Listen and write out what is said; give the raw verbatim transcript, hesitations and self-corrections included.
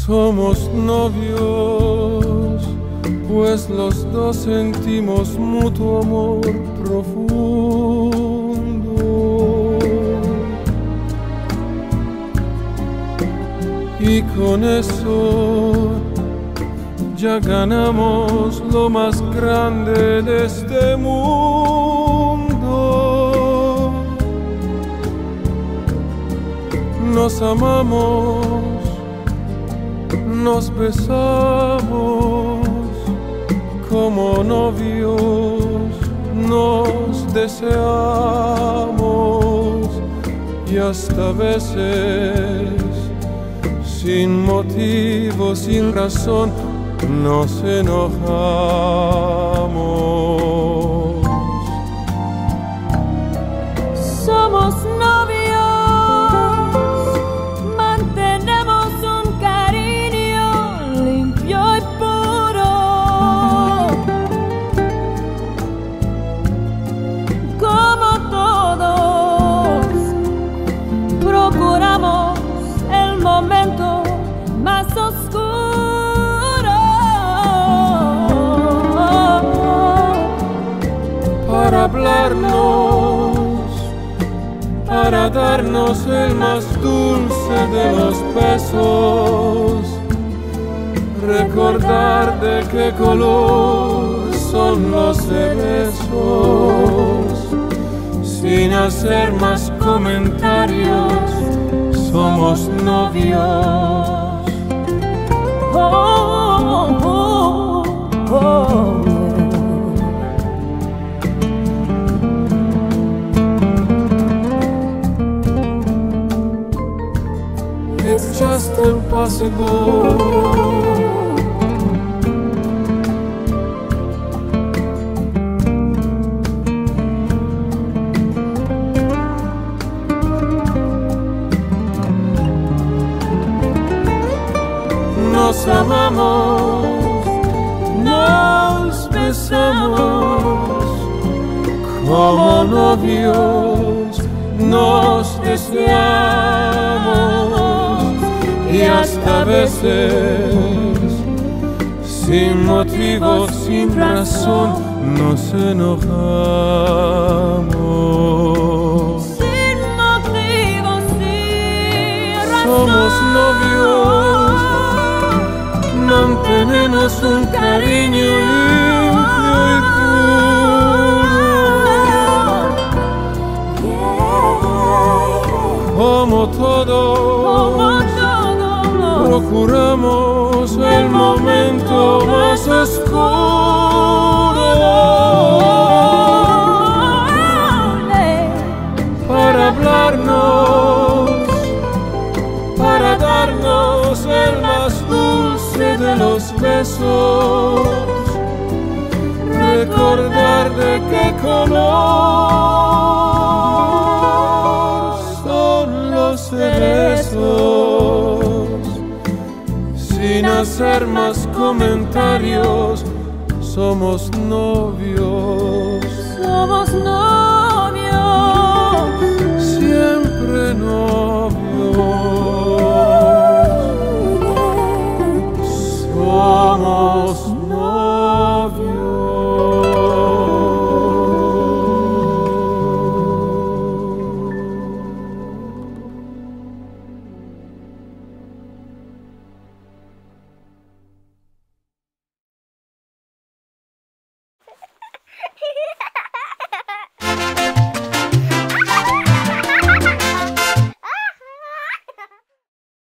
Somos novios, pues los dos sentimos mutuo amor profundo. Y con eso ya ganamos lo más grande de este mundo. Nos amamos, nos besamos como novios, nos deseamos y hasta veces sin motivo, sin razón, nos enojamos. Somos novios, mantenemos un cariño limpio y puro, como todos procuramos el momento más oscuro para hablarnos, para darnos el más dulce de los besos, recordar de qué color son los cerezos, sin hacer más comentarios, somos novios. Oh, oh, oh, oh. It's just impossible. Nos amamos, nos besamos como novios, nos deseamos y hasta veces sin motivo, sin razón nos enojamos. Sin motivo, sin razón. Somos novios, mantenemos un cariño limpio y puro. Como todos, procuramos el momento más oscuro para hablarnos, para darnos el más dulce de los besos, recordar de qué color son los cerezos, sin hacer más comentarios, somos novios. Somos novios, siempre novios. Somos novios.